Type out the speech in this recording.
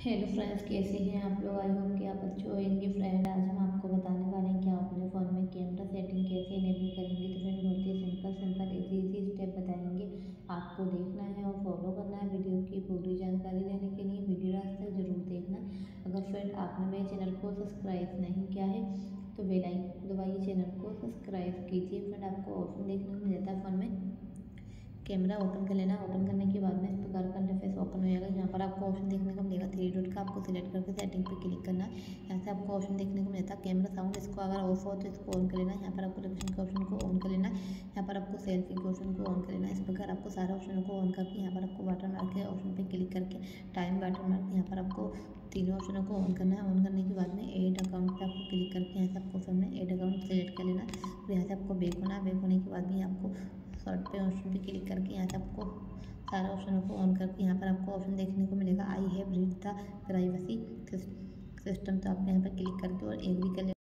Hello friends, कैसे हैं आप लोग। आई होप कि आप अच्छे होंगे। फ्रेंड, आज हम आपको बताने वाले हैं कि आप अपने फ़ोन में कैमरा सेटिंग कैसे इनेबल करेंगे। तो फ्रेंड, बहुत ही सिंपल इजी स्टेप बताएंगे। आपको देखना है और फॉलो करना है। वीडियो की पूरी जानकारी लेने के लिए वीडियो लास्ट तक जरूर देखना। अगर फ्रेंड आपने मेरे चैनल को सब्सक्राइब नहीं किया है तो बेल आइकन दबाइए, चैनल को सब्सक्राइब कीजिए। फ्रेंड, आपको ऑप्शन देखने को मिल जाता है फ़ोन में कैमरा ओपन कर लेना। ओपन करने के बाद में इस प्रकार का इंटरफेस ओपन हो जाएगा। यहाँ पर आपको ऑप्शन देखने को मिलेगा थ्री डॉट का, आपको सिलेक्ट करके सेटिंग पे क्लिक करना है। यहाँ से आपको ऑप्शन देखने को मिलता है कैमरा साउंड, इसको अगर ऑफ हो तो इसको ऑन कर लेना है। यहाँ पर आपको लोकेशन के ऑप्शन को ऑन कर लेना है। यहाँ पर आपको सेल्फी के ऑप्शन को ऑन कर लेना है। इस प्रकार आपको सारे ऑप्शन को ऑन करके यहाँ पर आपको वाटर मार्क के ऑप्शन पर क्लिक करके टाइम वाटर मार्क यहाँ पर आपको तीनों ऑप्शनों को ऑन करना है। ऑन करने के बाद में ऐड अकाउंट पे आपको क्लिक करके यहाँ से आपको सामने ऐड अकाउंट सेलेक्ट कर लेना है। और यहाँ से आपको बैक होना है। बैक होने के बाद भी आपको शॉर्ट पे ऑप्शन पे क्लिक करके यहाँ से आपको सारे ऑप्शनों को ऑन करके यहाँ पर आपको ऑप्शन देखने को मिलेगा I have read the privacy system. तो आप यहाँ पर क्लिक करके और एग्री कर